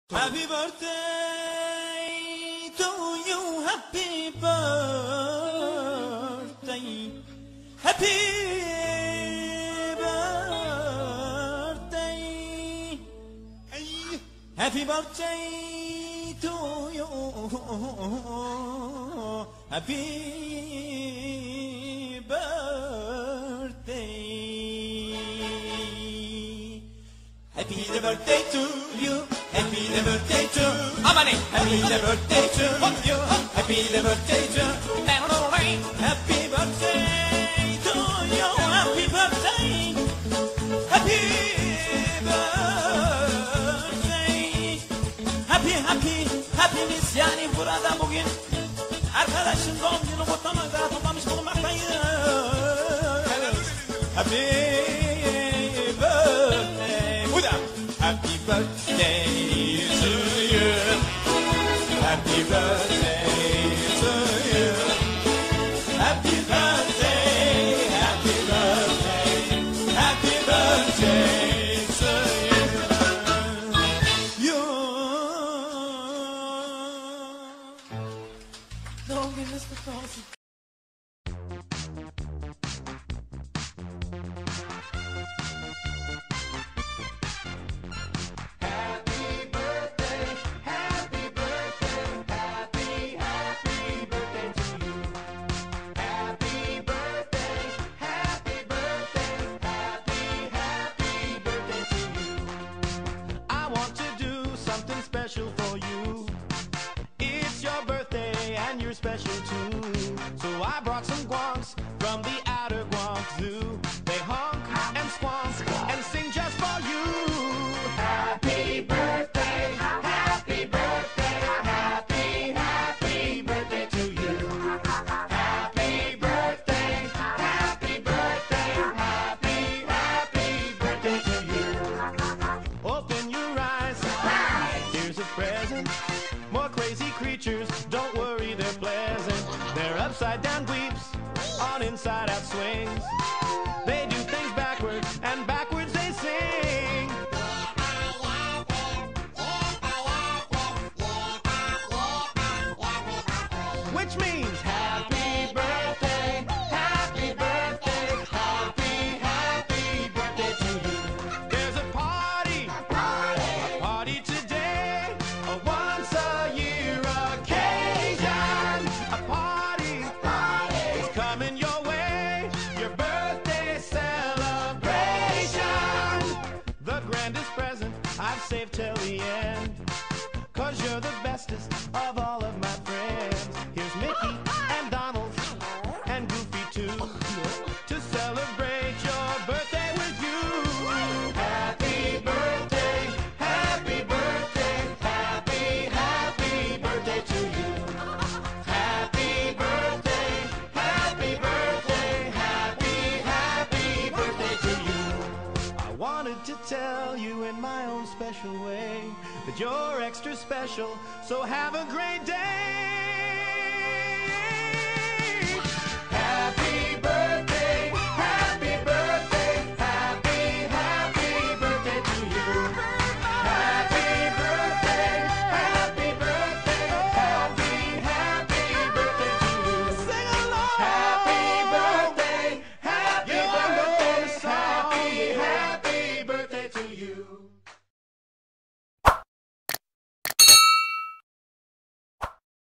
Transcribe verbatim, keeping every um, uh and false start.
Happy birthday to you, happy birthday, happy birthday, happy birthday to you, happy birthday, happy birthday to you. Happy birthday to Amani. Happy birthday to you. Happy birthday to Happy birthday to you. Happy birthday. Happy birthday. Happy happy happy'miz yani burada bugün arkadaşın doğum günü kutlamakta toplamış bulunmaktayız. Happy birthday. Bu da happy birthday. Happy birthday to you. Happy birthday, happy birthday, happy birthday to you. You. Doğum gününüz kutlu olsun. Special for you. It's your birthday and you're special too. So I brought some guanks from the outer Guank Zoo. They honk and squonk and sing just for you. Happy birthday, happy birthday, happy, happy birthday to you. Happy birthday, happy birthday, happy, happy birthday to you. Open your eyes. Here's a present. More crazy creatures, don't worry, they're pleasant. They're upside down dweeps on inside out swings. They do things backwards and backwards they sing. Which means happy birthday, happy birthday, happy, happy birthday to you. There's a party, a party today, a once a year occasion. A party, is coming your way, your birthday celebration. The grandest present I've saved till the end, 'cause you're the bestest of all of my friends. Here's Mickey and Donald and Goofy too, to celebrate your birthday with you. Happy birthday, happy birthday, happy, happy birthday to you. Happy birthday, happy birthday, happy, happy birthday to you. I wanted to tell you in my own special way that you're extra special, so have a great day.